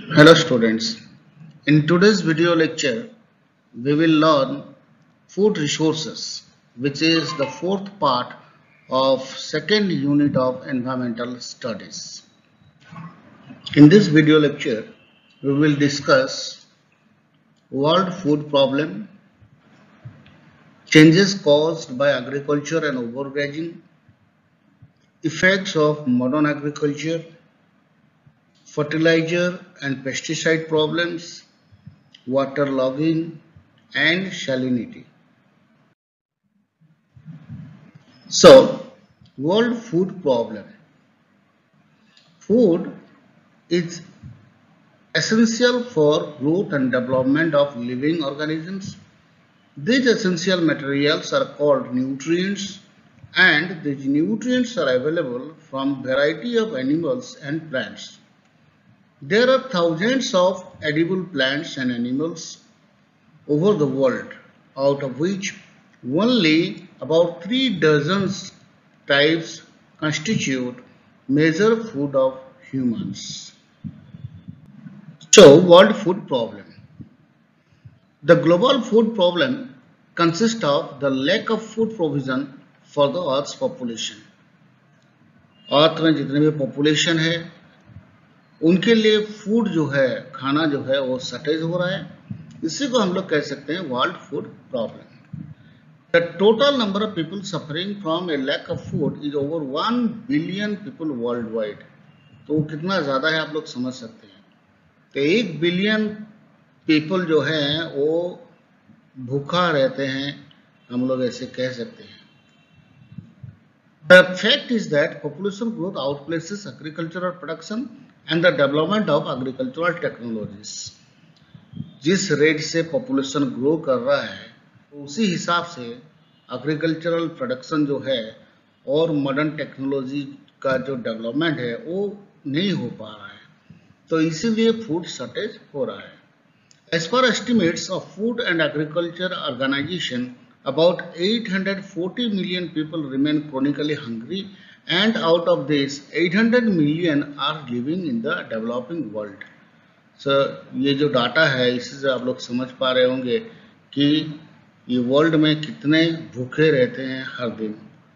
Hello students, in today's video lecture we will learn food resources, which is the fourth part of second unit of environmental studies. In this video lecture we will discuss world food problem, changes caused by agriculture and overgrazing, effects of modern agriculture, fertilizer and pesticide problems, waterlogging and salinity. So, world food problem. Food is essential for growth and development of living organisms. These essential materials are called nutrients, and these nutrients are available from variety of animals and plants. There are thousands of edible plants and animals over the world, out of which only about 3 dozen types constitute major food of humans. So, world food problem. The global food problem consists of the lack of food provision for the Earth's population. अर्थ में जितने भी population है उनके लिए food जो है, खाना जो है वो शॉर्टेज हो रहा है. इसी को हम लोग कह सकते हैं world food problem. The total number of people suffering from a lack of food is over 1 billion people worldwide. तो वो कितना ज़्यादा है आप लोग समझ सकते हैं. तो 1 बिलियन पीपल जो हैं वो भूखा रहते हैं, हम लोग ऐसे कह सकते हैं. The fact is that population growth outpaces agricultural production and the development of agricultural technologies. जिस रेट से पॉपुलेशन ग्रो कर रहा है उसी हिसाब से एग्रीकल्चरल प्रोडक्शन जो है और मॉडर्न टेक्नोलॉजी का जो डेवलपमेंट है वो नहीं हो पा रहा है, तो इसीलिए फूड शॉर्टेज हो रहा है. As per estimates of food and agriculture organisation, about 840 million people remain chronically hungry, and out of this 800 million are living in the developing world. ये जो डाटा है इससे आप लोग समझ पा रहे होंगे कि ये वर्ल्ड में कितने भूखे रहते हैं हर दिन.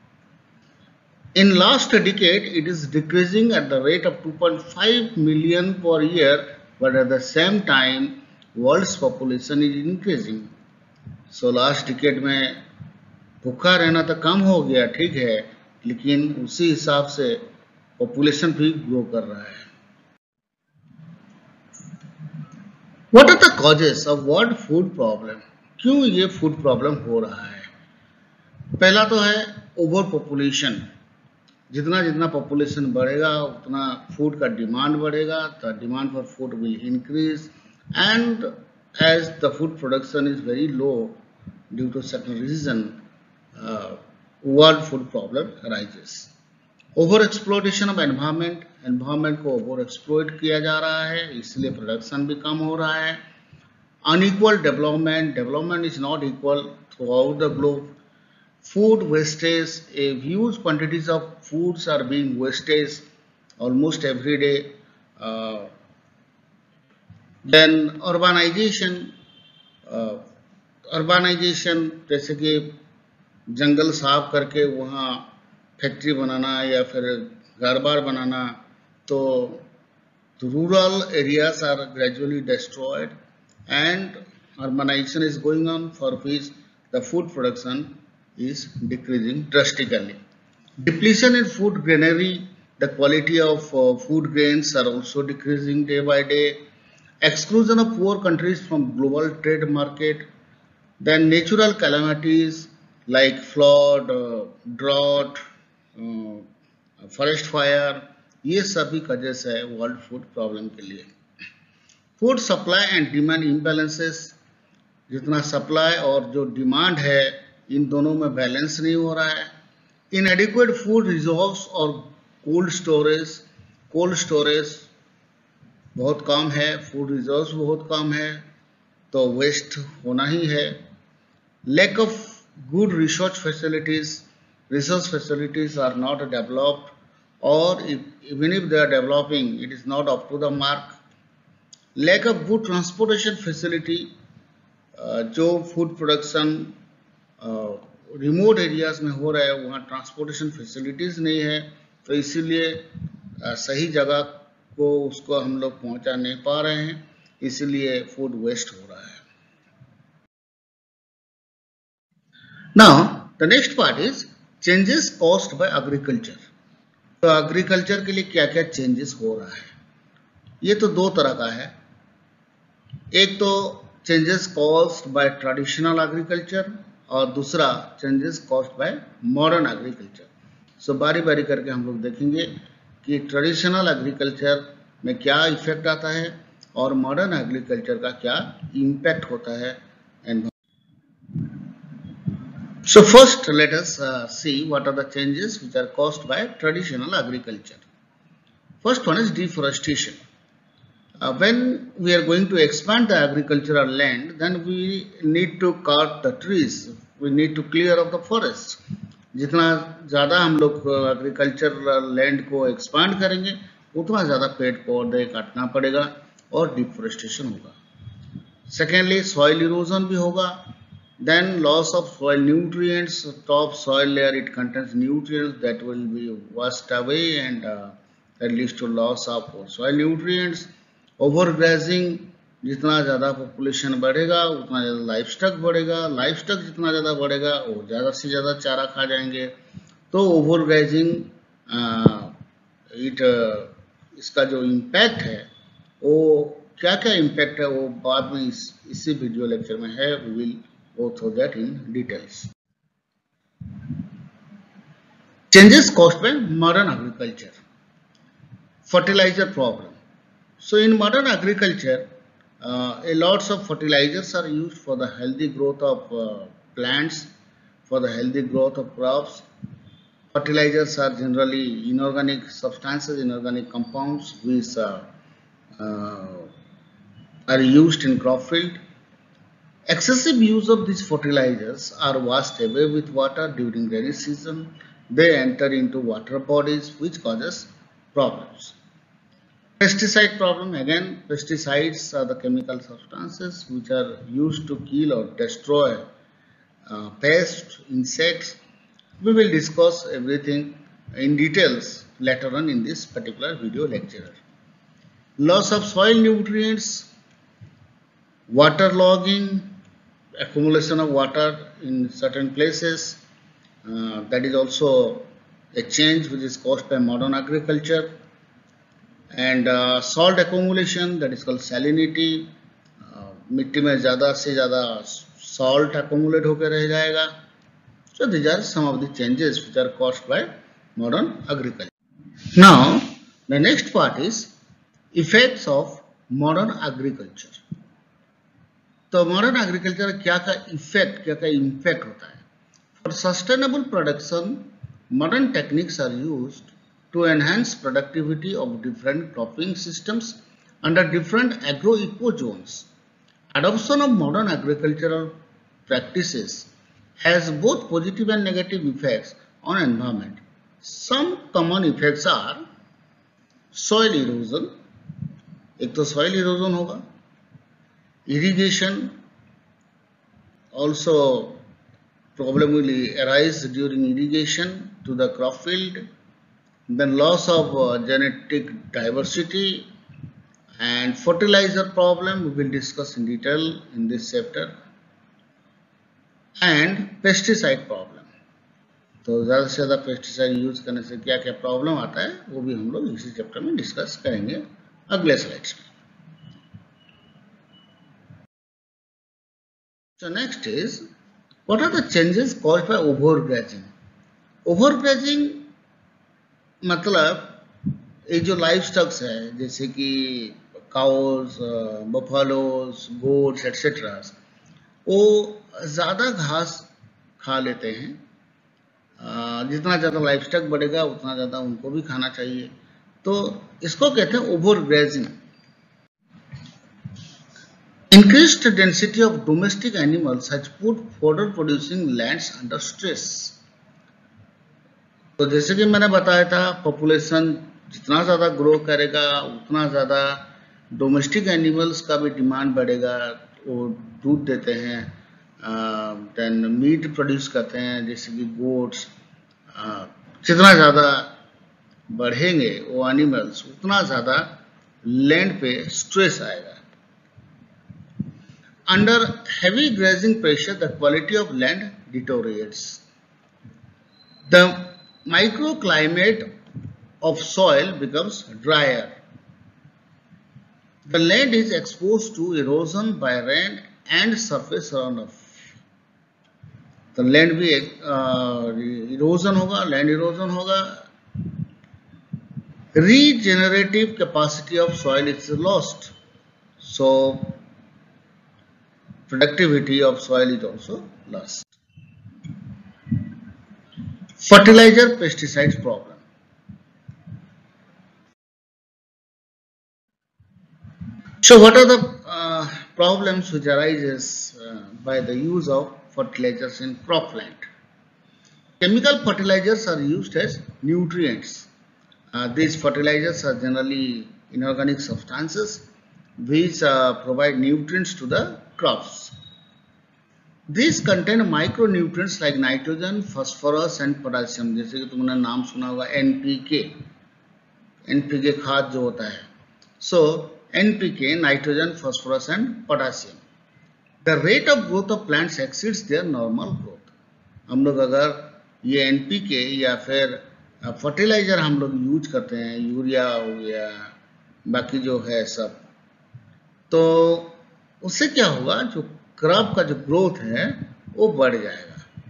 In last decade, it is decreasing at the rate of 2.5 million per year, but at the same time, world's population is increasing. So last decade में भूखा रहना तो कम हो गया, ठीक है, लेकिन उसी हिसाब से पॉपुलेशन भी ग्रो कर रहा है. What are the causes of world food problem? क्यों ये फूड प्रॉब्लम हो रहा है? पहला तो है ओवर पॉपुलेशन. जितना जितना पॉपुलेशन बढ़ेगा उतना फूड का डिमांड बढ़ेगा, the demand for food will increase, and as the food production is very low due to certain reason, world food problem arises. Over exploitation of environment, environment को over exploit किया जा रहा है, इसलिए production भी कम हो रहा है. Unequal development, development is not equal throughout the globe. Food wastage, a huge quantities of foods are being wasted almost every day. Then urbanization, जैसे कि जंगल साफ करके वहाँ फैक्ट्री बनाना या फिर घर बार बनाना, तो rural areas are gradually destroyed and urbanization is going on, for which the food production is decreasing drastically. Depletion in food granary, the quality of food grains are also decreasing day by day. Exclusion of poor countries from global trade market. Then natural calamities like flood, drought, forest fire, ये सभी causes है world food problem के लिए. Food supply and demand imbalances, जितना supply और जो demand है इन दोनों में बैलेंस नहीं हो रहा है. इनएडिक्वेट फूड रिजर्व्स और कोल्ड स्टोरेज बहुत कम है, फूड रिजर्व्स बहुत कम है, तो वेस्ट होना ही है. Lack of good research facilities are not developed, और even if they are developing, it is not up to the mark. Lack of good transportation facility, जो फूड प्रोडक्शन रिमोट एरियाज में हो रहा है वहाँ ट्रांसपोर्टेशन फैसिलिटीज नहीं है, तो इसीलिए सही जगह को उसको हम लोग पहुंचा नहीं पा रहे हैं, इसीलिए फूड वेस्ट हो रहा है। Now the next part is changes caused by agriculture. तो एग्रीकल्चर के लिए क्या क्या चेंजेस हो रहा है, ये तो दो तरह का है। एक तो changes caused by traditional agriculture और दूसरा changes caused by modern agriculture. So बारी बारी करके हम लोग देखेंगे कि ट्रेडिशनल एग्रीकल्चर में क्या इफेक्ट आता है और मॉडर्न एग्रीकल्चर का क्या इम्पैक्ट होता है। So first let us see what are the changes which are caused by traditional agriculture. First one is deforestation. When we are going to expand the agricultural land, then we need to cut the trees, we need to clear of the forest. जितना ज़्यादा हम लोग agricultural land को expand करेंगे उतना ज़्यादा पेड़ पौधे काटना पड़ेगा और डिफोरेस्टेशन होगा। सेकेंडली सॉइल इरोजन भी होगा, then loss of soil nutrients, top soil layer it contains nutrients that will be washed away and that leads to loss of soil nutrients. Overgrazing, जितना ज़्यादा पॉपुलेशन बढ़ेगा उतना ज़्यादा लाइफस्टॉक बढ़ेगा, livestock जितना ज़्यादा बढ़ेगा वो ज़्यादा से ज़्यादा चारा खा जाएंगे, तो ओवरग्रेजिंग इसका जो इम्पैक्ट है वो क्या क्या इम्पैक्ट है वो बाद में इसी वीडियो लेक्चर में है, we will go through that in details. Changes caused by modern agriculture. Fertilizer problem. So in modern agriculture, a lots of fertilizers are used for the healthy growth of plants, for the healthy growth of crops. Fertilizers are generally inorganic substances, inorganic compounds which are used in crop field. Excessive use of these fertilizers are washed away with water during rainy season. They enter into water bodies which causes problems. Pesticide problem, again pesticides are the chemical substances which are used to kill or destroy pests, insects. We will discuss everything in details later on in this particular video lecture. Loss of soil nutrients, waterlogging, accumulation of water in certain places, that is also a change which is caused by modern agriculture. And salt accumulation, that is called salinity, मिट्टी में ज़्यादा से ज़्यादा salt accumulate होकर रह जाएगा. So these are some of the changes which are caused by modern agriculture. Now the next part is effects of modern agriculture. तो modern agriculture क्या क्या इफेक्ट, क्या क्या इम्पैक्ट होता है। For sustainable production modern techniques are used to enhance productivity of different cropping systems under different agro-eco-zones. Adoption of modern agricultural practices has both positive and negative effects on environment. Some common effects are soil erosion, एक तो soil erosion होगा, irrigation, also problem will arise during irrigation to the crop field. Then loss of genetic diversity and fertilizer problem we will discuss in detail in this chapter, and pesticide problem. तो ज़्यादा से ज़्यादा pesticide use करने से क्या क्या problem आता है वो भी हम लोग इसी चैप्टर में डिस्कस करेंगे अगले स्लाइड्स में. So next is what are the changes caused by overgrazing. Overgrazing मतलब ये जो लाइफ स्टॉक्स है जैसे कि काउस, बफलोस, गोट्स एटसेट्रा, वो ज़्यादा घास खा लेते हैं. जितना ज़्यादा लाइफ स्टॉक बढ़ेगा उतना ज़्यादा उनको भी खाना चाहिए, तो इसको कहते हैं overgrazing. Increased density of domestic animals has put fodder producing lands under stress. तो जैसे कि मैंने बताया था पॉपुलेशन जितना ज़्यादा ग्रो करेगा उतना ज़्यादा डोमेस्टिक एनिमल्स का भी डिमांड बढ़ेगा, वो दूध देते हैं, देन मीट प्रोड्यूस करते हैं जैसे कि गोट्स। जितना ज़्यादा बढ़ेंगे वो एनिमल्स, उतना ज़्यादा लैंड पे स्ट्रेस आएगा। Under heavy grazing pressure the quality of land deteriorates. The microclimate of soil becomes drier. The land is exposed to erosion by rain and surface runoff. तो लैंड भी इरोजन होगा, land erosion होगा। Regenerative capacity of soil is lost, so productivity of soil is also lost. Fertilizer pesticides problem. So what are the problems which arises by the use of fertilizers in cropland? Chemical fertilizers are used as nutrients. These fertilizers are generally inorganic substances which provide nutrients to the crops. These contain micronutrients like nitrogen, phosphorus and potassium. जैसे कि तुमने नाम सुना होगा NPK, NPK खाद जो होता है. So NPK, nitrogen, phosphorus and potassium. The rate of growth of plants exceeds their normal growth. हम लोग अगर ये NPK या फिर फर्टिलाइजर हम लोग यूज करते हैं, यूरिया हो गया, बाकी जो है सब, तो उससे क्या होगा, जो क्रॉप का जो ग्रोथ है वो बढ़ जाएगा.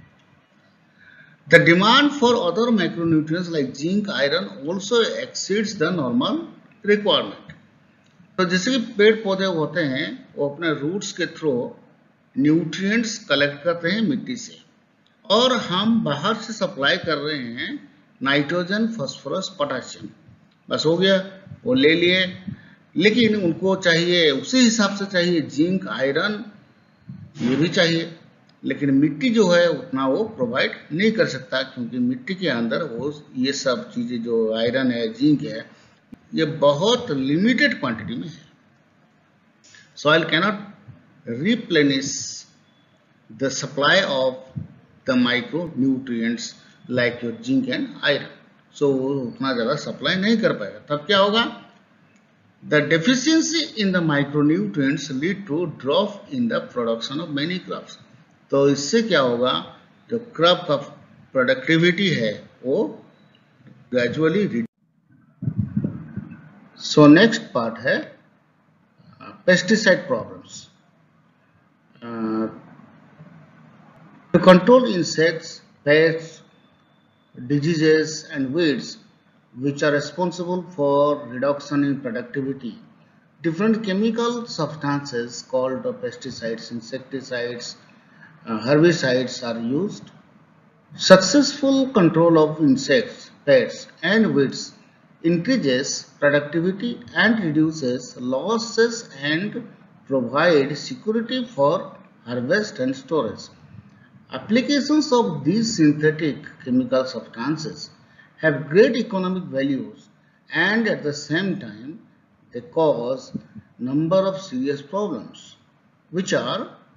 The demand for other macronutrients like zinc, iron also exceeds the normal requirement. तो जैसे कि पेड़ पौधे होते हैं वो अपने रूट्स के थ्रू न्यूट्रिएंट्स कलेक्ट करते हैं मिट्टी से, और हम बाहर से सप्लाई कर रहे हैं नाइट्रोजन, फास्फोरस, पोटेशियम. बस हो गया, वो ले लिए. लेकिन उनको चाहिए उसी हिसाब से चाहिए जिंक, आयरन, ये भी चाहिए. लेकिन मिट्टी जो है उतना वो प्रोवाइड नहीं कर सकता, क्योंकि मिट्टी के अंदर वो ये सब चीजें जो आयरन है, जिंक है, ये बहुत लिमिटेड क्वांटिटी में है. Soil cannot replenish the supply of the micro nutrients like your zinc and iron. So वो उतना ज्यादा सप्लाई नहीं कर पाएगा. तब क्या होगा, the deficiency in the micronutrients lead to drop in the production of many crops. तो इससे क्या होगा, जो क्रॉप का प्रोडक्टिविटी है वो ग्रेजुअली. सो नेक्स्ट पार्ट है pesticide problems. To control insects, pests, diseases and weeds which are responsible for reduction in productivity, different chemical substances called pesticides, insecticides, herbicides are used. Successful control of insects, pests and weeds increases productivity and reduces losses and provide security for harvest and storage. Applications of these synthetic chemical substances have great economic values, and at the same time they cause number of serious problems, which are: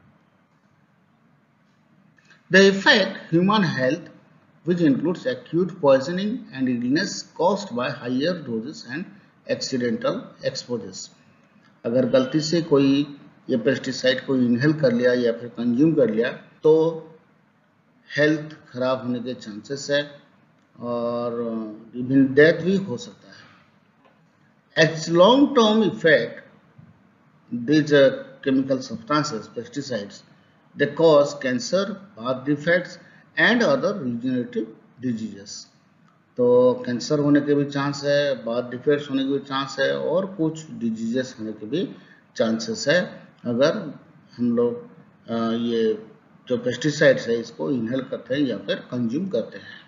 they affect human health, which includes acute poisoning and illness caused by higher doses and accidental exposures. अगर गलती से कोई ये pesticide को inhale कर लिया या फिर कंज्यूम कर लिया तो हेल्थ खराब होने के चांसेस है, और इवन डेथ भी हो सकता है. As long term effect, these chemical substances, pesticides, they cause cancer, birth defects and other regenerative diseases. तो कैंसर होने के भी चांस है, बर्थ डिफेक्ट्स होने के भी चांस है, और कुछ डिजीजेस होने के भी चांसेस है अगर हम लोग ये जो पेस्टिसाइड्स है इसको इनहेल करते हैं या फिर कंज्यूम करते हैं.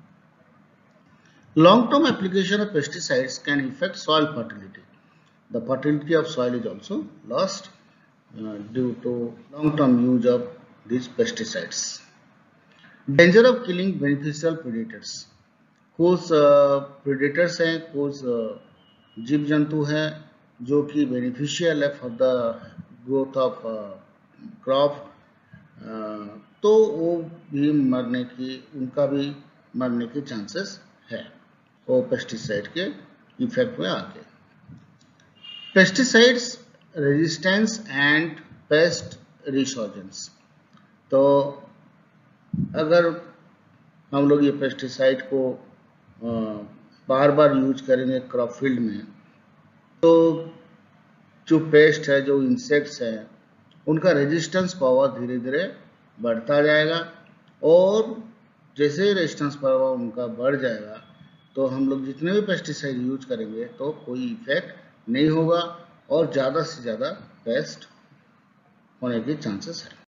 Long term application of pesticides can affect soil fertility. The fertility of soil is also lost due to long-term use of these pesticides. Danger of killing beneficial predators. कुछ predators हैं, कुछ जीव जंतु हैं जो कि बेनिफिशियल है for the growth of crop, तो वो भी उनका भी मरने की चांसेस है वो पेस्टिसाइड के इफेक्ट में आके। Pesticides resistance and pest resurgence. तो अगर हम लोग ये पेस्टिसाइड को बार बार यूज करेंगे क्रॉप फील्ड में, तो जो पेस्ट है, जो इंसेक्ट्स है, उनका रेजिस्टेंस पावर धीरे धीरे बढ़ता जाएगा, और जैसे रेजिस्टेंस पावर उनका बढ़ जाएगा तो हम लोग जितने भी पेस्टिसाइड यूज करेंगे तो कोई इफेक्ट नहीं होगा और ज़्यादा से ज़्यादा पेस्ट होने की चांसेस है।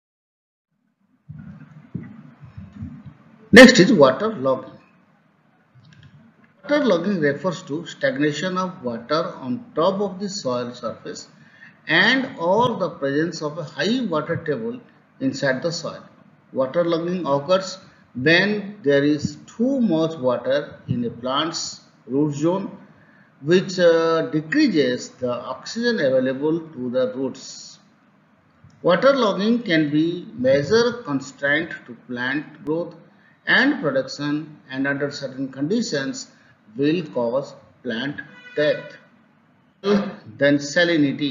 Next is water logging. Water logging refers to stagnation of water on top of the soil surface and or the presence of a high water table inside the soil. Water logging occurs when there is too much water in a plant's root zone, which decreases the oxygen available to the roots. Water logging can be major constraint to plant growth and production, and under certain conditions will cause plant death. Then salinity.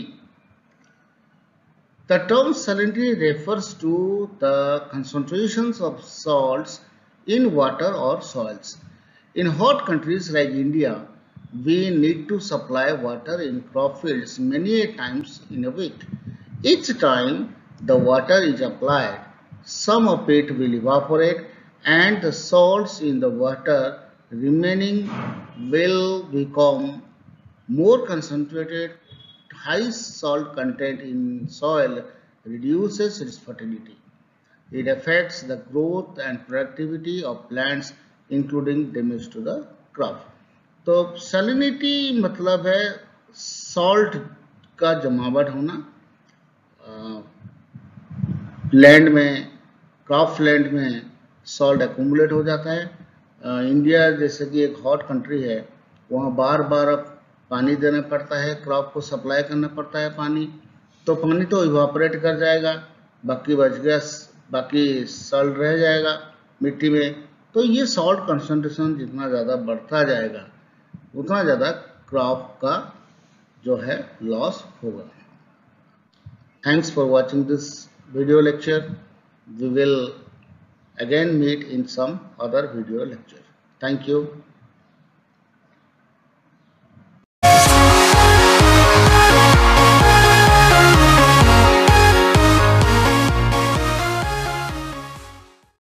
The term salinity refers to the concentrations of salts in water or soils. In hot countries like India, we need to supply water in crop fields many times in a week. Each time the water is applied, some of it will evaporate and the salts in the water remaining will become more concentrated. High salt content in soil reduces its fertility. It affects the growth and productivity of plants, including damage to the crop. तो salinity मतलब है salt का जमावट होना land में, crop land में salt accumulate हो जाता है। इंडिया जैसे कि एक हॉट कंट्री है, वहाँ बार बार पानी देना पड़ता है, क्रॉप को सप्लाई करना पड़ता है पानी, तो पानी तो इवापोरेट कर जाएगा, बाकी बच गया, बाकी सॉल्ट रह जाएगा मिट्टी में। तो ये सॉल्ट कंसंट्रेशन जितना ज़्यादा बढ़ता जाएगा उतना ज़्यादा क्रॉप का जो है लॉस होगा। Thanks for watching this video lecture. We will again meet in some other video lecture. Thank you.